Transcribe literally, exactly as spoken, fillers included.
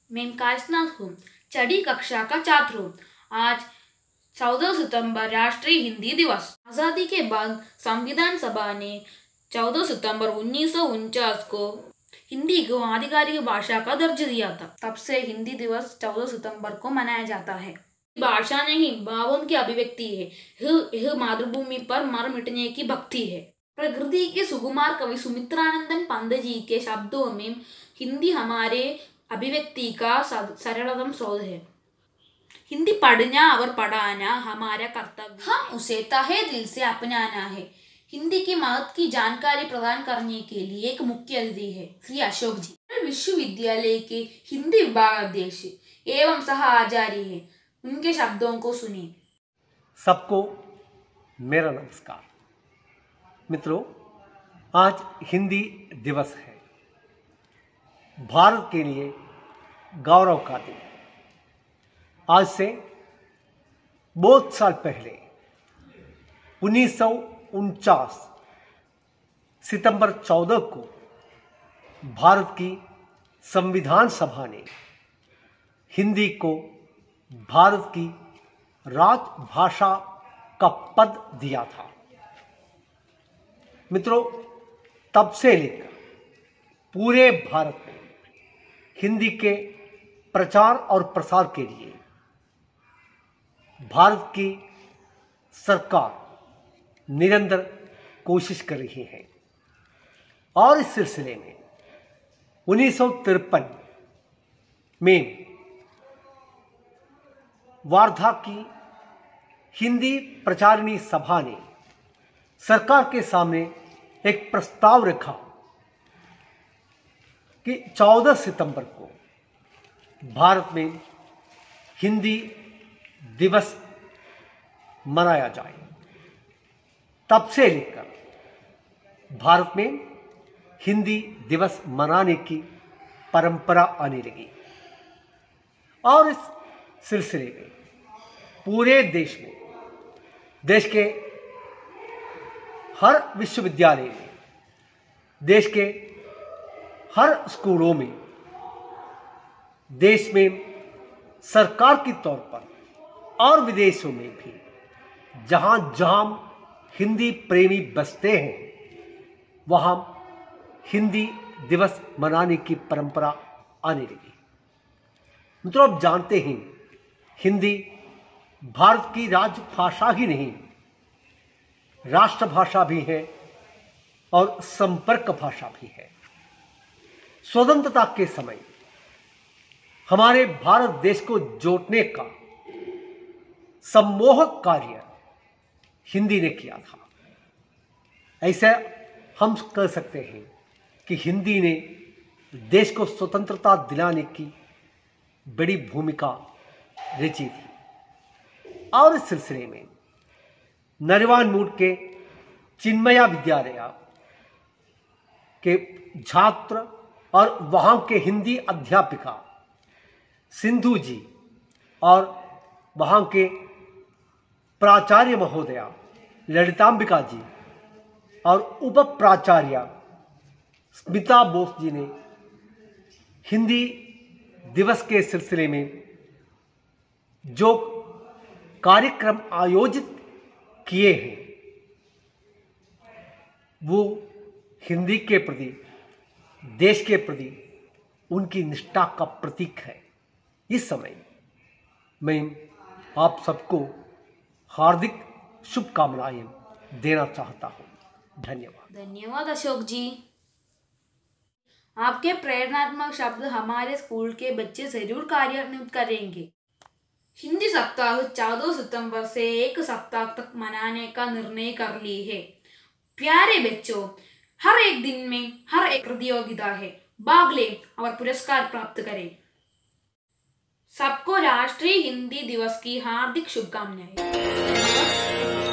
मैं काशनाथ हूँ, छठी कक्षा का छात्र हूँ। आज चौदह सितंबर राष्ट्रीय हिंदी दिवस। आज़ादी के बाद संविधान सभा ने चौदह सितंबर उन्नीस सौ उनचास को हिंदी को आधिकारिक भाषा का दर्जा दिया था। तब से हिंदी दिवस चौदह सितंबर को मनाया जाता है। भाषा नहीं, भावों की अभिव्यक्ति है। यह यह मातृभूमि पर मर मिटने की भक्ति है। प्रकृति के सुकुमार कवि सुमित्रानंदन पंत जी के शब्दों में हिंदी हमारे अभिव्यक्ति का सरलतम स्रोत है। हिंदी पढ़ना और पढ़ाना हमारा कर्तव्य, हम उसे तहे दिल से अपनाना है। हिंदी की महत्व की जानकारी प्रदान करने के लिए एक मुख्य अतिथि है श्री अशोक जी। विश्वविद्यालय के हिंदी विभाग अध्यक्ष एवं सह आचार्य है। उनके शब्दों को सुनिए। सबको मेरा नमस्कार। मित्रों, आज हिंदी दिवस है, भारत के लिए गौरव का दिन। आज से बहुत साल पहले उन्नीस सौ उनचास सितंबर चौदह को भारत की संविधान सभा ने हिंदी को भारत की राजभाषा का पद दिया था। मित्रों, तब से लेकर पूरे भारत में हिंदी के प्रचार और प्रसार के लिए भारत की सरकार निरंतर कोशिश कर रही है और इस सिलसिले में उन्नीस सौ तिरपन में वार्धा की हिंदी प्रचारिणी सभा ने सरकार के सामने एक प्रस्ताव रखा कि चौदह सितंबर को भारत में हिंदी दिवस मनाया जाए। तब से लेकर भारत में हिंदी दिवस मनाने की परंपरा आने लगी और इस सिलसिले में पूरे देश में, देश के हर विश्वविद्यालय में, देश के हर स्कूलों में, देश में सरकार के तौर पर और विदेशों में भी जहां जहां हिंदी प्रेमी बसते हैं वहां हिंदी दिवस मनाने की परंपरा आने लगी। मित्रों, आप जानते हैं हिंदी भारत की राजभाषा ही नहीं, राष्ट्रभाषा भी है और संपर्क भाषा भी है। स्वतंत्रता के समय हमारे भारत देश को जोड़ने का सम्मोहक कार्य हिंदी ने किया था। ऐसे हम कह सकते हैं कि हिंदी ने देश को स्वतंत्रता दिलाने की बड़ी भूमिका रची थी और इस सिलसिले में नरवान मूड के चिन्मया विद्यालय के छात्र और वहां के हिंदी अध्यापिका सिंधु जी और वहां के प्राचार्य महोदया ललितांबिका जी और उप प्राचार्य स्मिता बोस जी ने हिंदी दिवस के सिलसिले में जो कार्यक्रम आयोजित किए हैं वो हिंदी के प्रति, देश के प्रति उनकी निष्ठा का प्रतीक है। इस समय मैं आप सबको हार्दिक शुभकामनाएं देना चाहता हूं। धन्यवाद। धन्यवाद अशोक जी। आपके प्रेरणात्मक शब्द हमारे स्कूल के बच्चे जरूर कार्यान्वित करेंगे। हिंदी सप्ताह चौदह सितंबर से एक सप्ताह तक मनाने का निर्णय कर ली है। प्यारे बच्चों, हर एक दिन में हर एक प्रतियोगिता है, भाग लें और पुरस्कार प्राप्त करें। सबको राष्ट्रीय हिंदी दिवस की हार्दिक शुभकामनाएं।